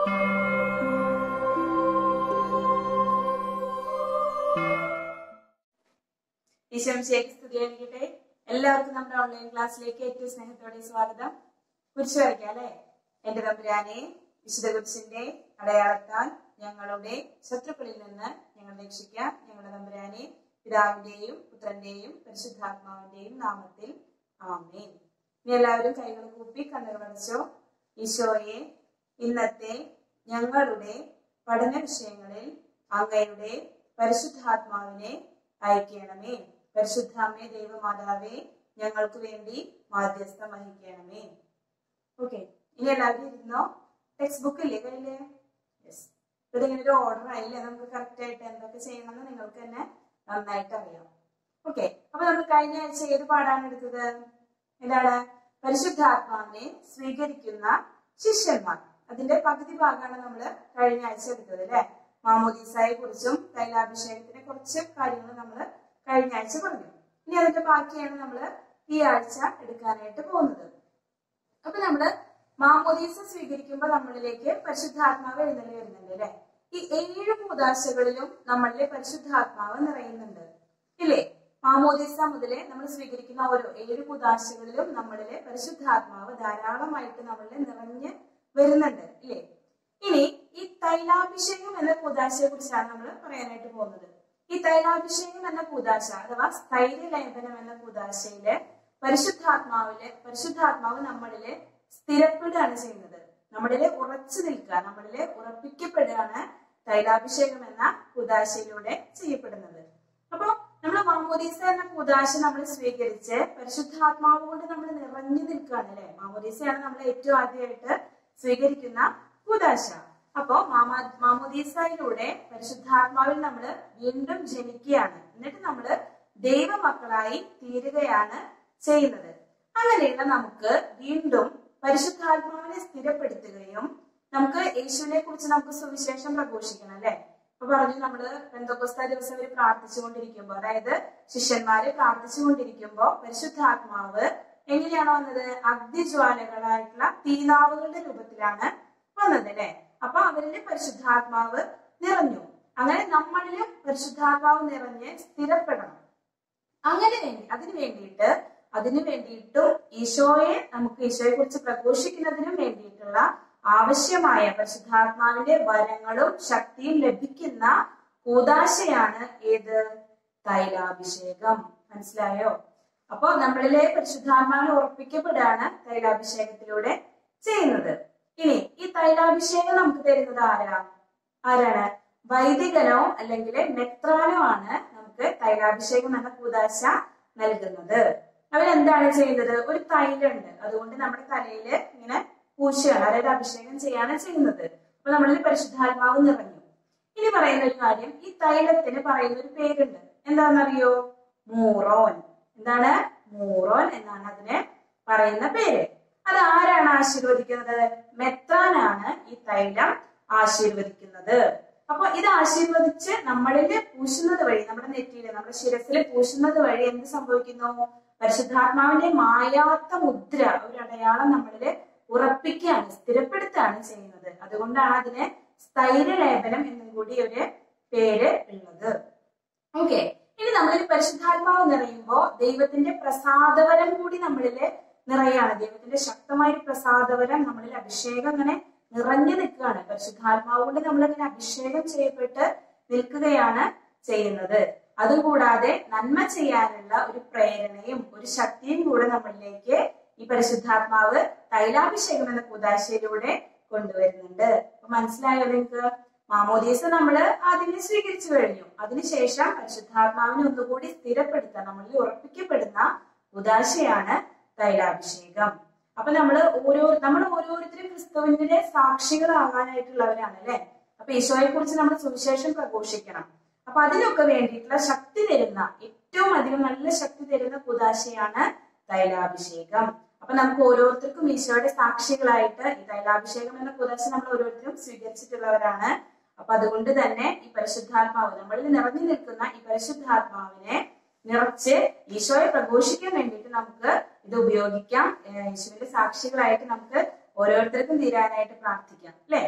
ഈശോമിശിഹായ്ക്ക് സ്തുതിയായിരിക്കട്ടെ. എല്ലാവർക്കും നമ്മുടെ ഓൺലൈൻ ക്ലാസ്സിലേക്ക് ഏറ്റവും സ്നേഹത്തോടെ സ്വാഗതം. കുരിശ് വരയ്ക്കാം അല്ലെ. എന്റെ തമ്പുരാനെ, വിശുദ്ധ കുരിശിന്റെ അടയാളത്താൽ ഞങ്ങളുടെ ശത്രുക്കളിൽ നിന്ന് ഞങ്ങൾ രക്ഷിക്കാം. ഞങ്ങളുടെ തമ്പുരാനെ, പിതാവിന്റെയും പുത്രന്റെയും പരിശുദ്ധാത്മാവിന്റെയും നാമത്തിൽ ആമേൻ. ഇനി എല്ലാവരും കൈകൾ കൂപ്പി കണ്ണുകൾ അടച്ചോ. ഈശോയെ, ഇന്നത്തെ ഞങ്ങളുടെ പഠന വിഷയങ്ങളിൽ അങ്ങയുടെ പരിശുദ്ധാത്മാവിനെ അയക്കണമേ. പരിശുദ്ധാമ്മേ, ദൈവമാതാവേ, ഞങ്ങൾക്ക് വേണ്ടി മാധ്യസ്ഥം വഹിക്കണമേ. ഓക്കെ, ഇനി എല്ലാവരും ഇരുന്നോ. ടെക്സ്റ്റ് ബുക്ക് ഇല്ലേ കയ്യില്? യെസ്. ഇതിങ്ങനെ ഒരു ഓർഡർ ആയില്ലേ? നമുക്ക് കറക്റ്റ് ആയിട്ട് എന്തൊക്കെ ചെയ്യണമെന്ന് നിങ്ങൾക്ക് തന്നെ നന്നായിട്ട് അറിയാം. ഓക്കെ, അപ്പൊ നമ്മൾ കഴിഞ്ഞ ആഴ്ച ഏത് പാഠാണ് എടുത്തത്? എന്താണ്? പരിശുദ്ധാത്മാവിനെ സ്വീകരിക്കുന്ന ശിഷ്യന്മാർ. അതിന്റെ പകുതി ഭാഗമാണ് നമ്മൾ കഴിഞ്ഞ ആഴ്ച എടുത്തത് അല്ലെ. മാമോദീസായെ കുറിച്ചും തൈലാഭിഷേകത്തിനെ കുറച്ച് കാര്യങ്ങൾ നമ്മൾ കഴിഞ്ഞ ആഴ്ച പറഞ്ഞു. ഇനി അതിന്റെ ബാക്കിയാണ് നമ്മൾ ഈ ആഴ്ച എടുക്കാനായിട്ട് പോകുന്നത്. അപ്പൊ നമ്മള് മാമോദീസ സ്വീകരിക്കുമ്പോൾ നമ്മളിലേക്ക് പരിശുദ്ധാത്മാവ് എഴുന്നള്ളി വരുന്നുണ്ട് അല്ലെ. ഈ 7 കൂദാശകളിലും നമ്മളിലെ പരിശുദ്ധാത്മാവ് നിറയുന്നുണ്ട് ഇല്ലേ. മാമോദീസ മുതലേ നമ്മൾ സ്വീകരിക്കുന്ന ഓരോ 7 കൂദാശകളിലും നമ്മളിലെ പരിശുദ്ധാത്മാവ് ധാരാളമായിട്ട് നമ്മളിൽ നിറഞ്ഞ് വരുന്നുണ്ട് ഇല്ലേ. ഇനി ഈ തൈലാഭിഷേകം എന്ന കൂദാശയെ കുറിച്ചാണ് നമ്മൾ പറയാനായിട്ട് പോകുന്നത്. ഈ തൈലാഭിഷേകം എന്ന കൂദാശ അഥവാ സ്ഥൈര്യലേപനം എന്ന കൂദാശയില് പരിശുദ്ധാത്മാവ് നമ്മളില് സ്ഥിരപ്പെടുകയാണ് ചെയ്യുന്നത്. നമ്മളില് ഉറച്ചു നിൽക്കുക, നമ്മളില് ഉറപ്പിക്കപ്പെടുകയാണ് തൈലാഭിഷേകം എന്ന കൂദാശയിലൂടെ ചെയ്യപ്പെടുന്നത്. അപ്പൊ നമ്മൾ മാമോദീസ എന്ന കൂദാശ നമ്മൾ സ്വീകരിച്ച് പരിശുദ്ധാത്മാവ് കൊണ്ട് നമ്മൾ നിറഞ്ഞു നിൽക്കുകയാണ് അല്ലെ. മാമോദീസയാണ് നമ്മൾ ഏറ്റവും ആദ്യമായിട്ട് സ്വീകരിക്കുന്ന കൂദാശ. അപ്പോ മാമോദീസയിലൂടെ പരിശുദ്ധാത്മാവിൽ നമ്മൾ വീണ്ടും ജനിക്കുകയാണ്. എന്നിട്ട് നമ്മൾ ദൈവമക്കളായി തീരുകയാണ് ചെയ്യുന്നത്. അങ്ങനെയുള്ള നമുക്ക് വീണ്ടും പരിശുദ്ധാത്മാവിനെ സ്ഥിരപ്പെടുത്തുകയും നമുക്ക് യേശുവിനെ കുറിച്ച് നമുക്ക് സുവിശേഷം പ്രഘോഷിക്കണം അല്ലെ. അപ്പൊ പറഞ്ഞു നമ്മള് പെന്തക്കോസ്താ ദിവസം അവർ പ്രാർത്ഥിച്ചുകൊണ്ടിരിക്കുമ്പോ, അതായത് ശിഷ്യന്മാര് പ്രാർത്ഥിച്ചുകൊണ്ടിരിക്കുമ്പോ പരിശുദ്ധാത്മാവ് എങ്ങനെയാണ് വന്നത്? അഗ്നിജ്വാലകളായിട്ടുള്ള തീനാവുകളുടെ രൂപത്തിലാണ് വന്നത് അല്ലെ. അപ്പൊ അവരില് പരിശുദ്ധാത്മാവ് നിറഞ്ഞു. അങ്ങനെ നമ്മളിലും പരിശുദ്ധാത്മാവ് നിറഞ്ഞ് സ്ഥിരപ്പെടണം. അതിനു വേണ്ടിയിട്ടും നമുക്ക് ഈശോയെ കുറിച്ച് പ്രഘോഷിക്കുന്നതിനും വേണ്ടിയിട്ടുള്ള ആവശ്യമായ പരിശുദ്ധാത്മാവിന്റെ വരങ്ങളും ശക്തിയും ലഭിക്കുന്ന കൂദാശയാണ് ഏത്? തൈലാഭിഷേകം. മനസ്സിലായോ? അപ്പൊ നമ്മളിലെ പരിശുദ്ധാത്മാവിനെ ഉറപ്പിക്കപ്പെടുകയാണ് തൈലാഭിഷേകത്തിലൂടെ ചെയ്യുന്നത്. ഇനി ഈ തൈലാഭിഷേകം നമുക്ക് തരുന്നത് ആരാണ്? വൈദികനോ അല്ലെങ്കിൽ മെത്രാനോ ആണ് നമുക്ക് തൈലാഭിഷേകം എന്ന കൂദാശ നൽകുന്നത്. അവരെന്താണ് ചെയ്യുന്നത്? ഒരു തൈലുണ്ട്, അതുകൊണ്ട് നമ്മുടെ തലയില് ഇങ്ങനെ പൂശുകയാണ്, അതായത് അഭിഷേകം ചെയ്യാണ് ചെയ്യുന്നത്. അപ്പൊ നമ്മളിൽ പരിശുദ്ധാത്മാവ് നിറഞ്ഞു. ഇനി പറയുന്ന ഒരു കാര്യം, ഈ തൈലത്തിന് പറയുന്ന ഒരു പേരുണ്ട്. എന്താണെന്നറിയോ? മൂറോൻ. എന്താണ്? മൂറോൻ എന്നാണ് അതിന് പറയുന്ന പേര്. അത് ആരാണ് ആശീർവദിക്കുന്നത്? മെത്രാനാണ് ഈ തൈലം ആശീർവദിക്കുന്നത്. അപ്പൊ ഇത് ആശീർവദിച്ച് നമ്മളില് പൂശുന്നത് വഴി, നമ്മുടെ നെറ്റിയില്, നമ്മുടെ ശിരസില് പൂശുന്നത് വഴി എന്ത് സംഭവിക്കുന്നു? പരിശുദ്ധാത്മാവിന്റെ മായാത്ത മുദ്ര, ഒരു അടയാളം നമ്മളില് ഉറപ്പിക്കുകയാണ്, സ്ഥിരപ്പെടുത്തുകയാണ് ചെയ്യുന്നത്. അതുകൊണ്ടാണ് അതിന് സ്ഥൈര്യലേപനം എന്നും കൂടി ഒരു പേര് ഉള്ളത്. ഓക്കെ, ഇനി നമ്മളിൽ പരിശുദ്ധാത്മാവ് നിറയുമ്പോ ദൈവത്തിന്റെ പ്രസാദവരം കൂടി നമ്മളില് നിറയാണ്. ദൈവത്തിന്റെ ശക്തമായ പ്രസാദവരം നമ്മളിൽ അഭിഷേകം അങ്ങനെ നിറഞ്ഞു നിൽക്കുകയാണ്. പരിശുദ്ധാത്മാവ് കൊണ്ട് നമ്മളിങ്ങനെ അഭിഷേകം ചെയ്യപ്പെട്ട് നിൽക്കുകയാണ് ചെയ്യുന്നത്. അതുകൂടാതെ നന്മ ചെയ്യാനുള്ള ഒരു പ്രേരണയും ഒരു ശക്തിയും കൂടെ നമ്മളിലേക്ക് ഈ പരിശുദ്ധാത്മാവ് തൈലാഭിഷേകം എന്ന കൂദാശയിലൂടെ കൊണ്ടുവരുന്നുണ്ട്. അപ്പൊ മനസ്സിലായോ നിങ്ങൾക്ക്? മാമോദീസ നമ്മള് ആദ്യമേ സ്വീകരിച്ചു കഴിഞ്ഞു. അതിനുശേഷം പരിശുദ്ധാത്മാവിനെ ഒന്നുകൂടി സ്ഥിരപ്പെടുത്താൻ, നമ്മളിൽ ഉറപ്പിക്കപ്പെടുന്ന കൂദാശയാണ് തൈലാഭിഷേകം. അപ്പൊ നമ്മൾ ഓരോരുത്തരും ക്രിസ്തുവിന്റെ സാക്ഷികളാകാനായിട്ടുള്ളവരാണ് അല്ലെ. അപ്പൊ ഈശോയെ കുറിച്ച് നമ്മൾ സുവിശേഷം പ്രഘോഷിക്കണം. അപ്പൊ അതിനൊക്കെ വേണ്ടിയിട്ടുള്ള ശക്തി തരുന്ന, ഏറ്റവും അധികം നല്ല ശക്തി തരുന്ന കൂദാശയാണ് തൈലാഭിഷേകം. അപ്പൊ നമുക്ക് ഓരോരുത്തർക്കും ഈശോയുടെ സാക്ഷികളായിട്ട് ഈ തൈലാഭിഷേകം എന്ന കൂദാശ നമ്മൾ ഓരോരുത്തരും സ്വീകരിച്ചിട്ടുള്ളവരാണ്. അപ്പൊ അതുകൊണ്ട് തന്നെ ഈ പരിശുദ്ധാത്മാവ്, നമ്മളിൽ നിറഞ്ഞു നിൽക്കുന്ന ഈ പരിശുദ്ധാത്മാവിനെ നിറച്ച് ഈശോയെ പ്രഘോഷിക്കാൻ വേണ്ടിയിട്ട് നമുക്ക് ഇത് ഉപയോഗിക്കാം. ഈശോയുടെ സാക്ഷികളായിട്ട് നമുക്ക് ഓരോരുത്തർക്കും തീരാനായിട്ട് പ്രാർത്ഥിക്കാം അല്ലെ.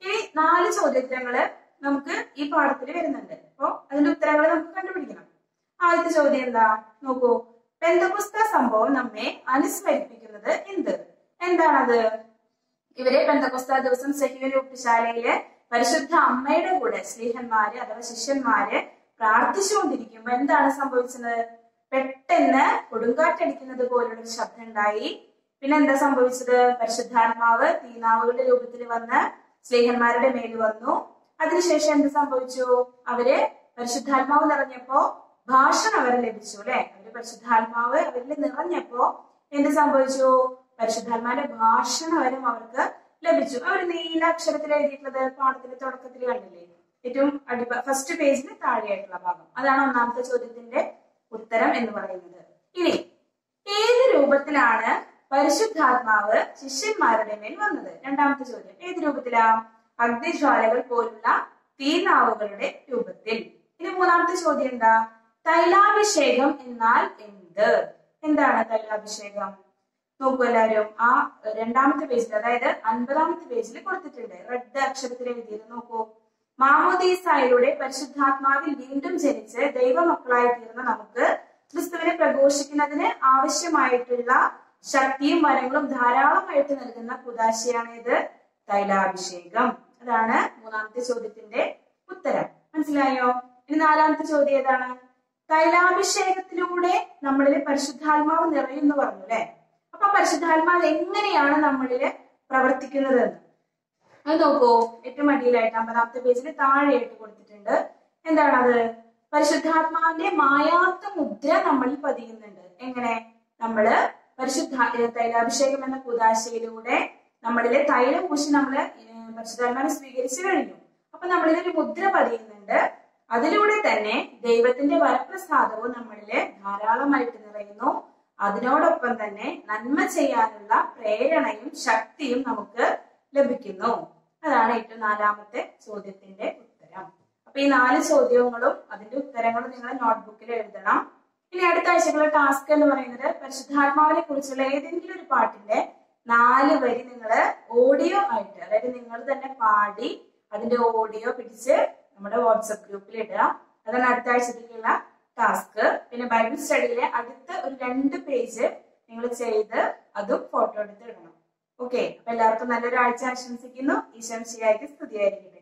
ഇനി 4 ചോദ്യോത്തരങ്ങള് നമുക്ക് ഈ പാഠത്തിൽ വരുന്നുണ്ട്. അപ്പൊ അതിന്റെ ഉത്തരങ്ങൾ നമുക്ക് കണ്ടുപിടിക്കണം. ആദ്യത്തെ ചോദ്യം എന്താ നോക്കൂ. പെന്തക്കോസ്ത സംഭവം നമ്മെ അനുസ്മരിപ്പിക്കുന്നത് എന്ത്? എന്താണത്? ഇവരെ പെന്തക്കോസ്ത ദിവസം സഹീവൻ ഊട്ടുശാലയില് പരിശുദ്ധ അമ്മയുടെ കൂടെ സ്ലീഹന്മാര് അഥവാ ശിഷ്യന്മാര് പ്രാർത്ഥിച്ചുകൊണ്ടിരിക്കുമ്പോ എന്താണ് സംഭവിച്ചത്? പെട്ടെന്ന് കൊടുങ്കാറ്റടിക്കുന്നത് പോലുള്ള ഒരു ശബ്ദം ഉണ്ടായി. പിന്നെ എന്താ സംഭവിച്ചത്? പരിശുദ്ധാത്മാവ് തീനാവുകളുടെ രൂപത്തിൽ വന്ന് സ്ലീഹന്മാരുടെ മേൽ വന്നു. അതിനുശേഷം എന്ത് സംഭവിച്ചു? അവര് പരിശുദ്ധാത്മാവ് നിറഞ്ഞപ്പോ ഭാഷണം അവരെ ലഭിച്ചു അല്ലെ. അവര് പരിശുദ്ധാത്മാവ് അവരിൽ നിറഞ്ഞപ്പോ എന്ത് സംഭവിച്ചു? പരിശുദ്ധാത്മാവിന്റെ ഭാഷണം അവർക്ക് ലഭിച്ചു. അവർ നീല അക്ഷരത്തിൽ എഴുതിയിട്ടുള്ളത് പാഠത്തിന്റെ തുടക്കത്തിൽ കണ്ടില്ലേ? ഏറ്റവും ഫസ്റ്റ് പേജിൽ താഴെയായിട്ടുള്ള ഭാഗം. അതാണ് ഒന്നാമത്തെ ചോദ്യത്തിന്റെ ഉത്തരം എന്ന് പറയുന്നത്. ഇനി ഏത് രൂപത്തിലാണ് പരിശുദ്ധാത്മാവ് ശിഷ്യന്മാരുടെ മേൽ വന്നത്? രണ്ടാമത്തെ ചോദ്യം ഏത് രൂപത്തിലാ? അഗ്നിജ്വാലകൾ പോലുള്ള തീനാവുകളുടെ രൂപത്തിൽ. ഇനി മൂന്നാമത്തെ ചോദ്യം എന്താ? തൈലാഭിഷേകം എന്നാൽ എന്ത്? എന്താണ് തൈലാഭിഷേകം? നോക്കൂ എല്ലാവരും. ആ രണ്ടാമത്തെ പേജിൽ, അതായത് 50ാമത്തെ പേജിൽ കൊടുത്തിട്ടുണ്ട്. റെഡ് അക്ഷരത്തിൽ എഴുതിയത് നോക്കൂ. മാമോദീസായിലൂടെ പരിശുദ്ധാത്മാവിൽ വീണ്ടും ജനിച്ച് ദൈവമക്കളായി തീർന്ന നമുക്ക് ക്രിസ്തുവിനെ പ്രഘോഷിക്കുന്നതിന് ആവശ്യമായിട്ടുള്ള ശക്തിയും വരങ്ങളും ധാരാളമായിട്ട് നൽകുന്ന കുദാശയാണ് ഇത് തൈലാഭിഷേകം. അതാണ് മൂന്നാമത്തെ ചോദ്യത്തിന്റെ ഉത്തരം. മനസ്സിലായോ? ഇനി 4ാമത്തെ ചോദ്യം ഏതാണ്? തൈലാഭിഷേകത്തിലൂടെ നമ്മളിൽ പരിശുദ്ധാത്മാവ് നിറയുന്നു പറഞ്ഞു അല്ലെ. അപ്പൊ പരിശുദ്ധാത്മാവ് എങ്ങനെയാണ് നമ്മളില് പ്രവർത്തിക്കുന്നത് എന്ന് അത് നോക്കൂ. ഏറ്റവും അടിയിലായിട്ട് 50ാമത്തെ പേജിൽ താഴെയായിട്ട് കൊടുത്തിട്ടുണ്ട്. എന്താണത്? പരിശുദ്ധാത്മാവിന്റെ മായാത്ത മുദ്ര നമ്മളിൽ പതിയുന്നുണ്ട്. എങ്ങനെ? നമ്മള് തൈലാഭിഷേകം എന്ന കുദാശയിലൂടെ നമ്മളിലെ തൈലം പൂശി നമ്മള് പരിശുദ്ധാത്മാവിനെ സ്വീകരിച്ചു കഴിഞ്ഞു. അപ്പൊ നമ്മളിലൊരു മുദ്ര പതിയുന്നുണ്ട്. അതിലൂടെ തന്നെ ദൈവത്തിന്റെ വരപ്രസാദവും നമ്മളില് ധാരാളമായിട്ട് നിറയുന്നു. അതിനോടൊപ്പം തന്നെ നന്മ ചെയ്യാനുള്ള പ്രേരണയും ശക്തിയും നമുക്ക് ലഭിക്കുന്നു. അതാണ് ഏറ്റവും 4ാമത്തെ ചോദ്യത്തിന്റെ ഉത്തരം. അപ്പൊ ഈ 4 ചോദ്യങ്ങളും അതിന്റെ ഉത്തരങ്ങളും നിങ്ങൾ നോട്ട്ബുക്കിൽ എഴുതണം. ഇനി അടുത്ത ആഴ്ചക്കുള്ള ടാസ്ക് എന്ന് പറയുന്നത് പരിശുദ്ധാത്മാവിനെ കുറിച്ചുള്ള ഏതെങ്കിലും ഒരു പാട്ടിന്റെ 4 വരി നിങ്ങൾ ഓഡിയോ ആയിട്ട്, അതായത് നിങ്ങൾ തന്നെ പാടി അതിന്റെ ഓഡിയോ പിടിച്ച് നമ്മുടെ വാട്സപ്പ് ഗ്രൂപ്പിൽ ഇടുക. അതാണ് അടുത്ത ആഴ്ചത്തേക്കുള്ള ടാസ്ക്. പിന്നെ ബൈബിൾ സ്റ്റഡിയിലെ അടുത്ത ഒരു 2 പേജ് നിങ്ങൾ ചെയ്ത് അതും ഫോട്ടോ എടുത്ത് ഇടണം. ഓക്കെ. അപ്പൊ എല്ലാവർക്കും നല്ലൊരു ആഴ്ച ആശംസിക്കുന്നു. ഈശോ മിശിഹായ്ക്ക് സ്തുതിയായിരിക്കട്ടെ.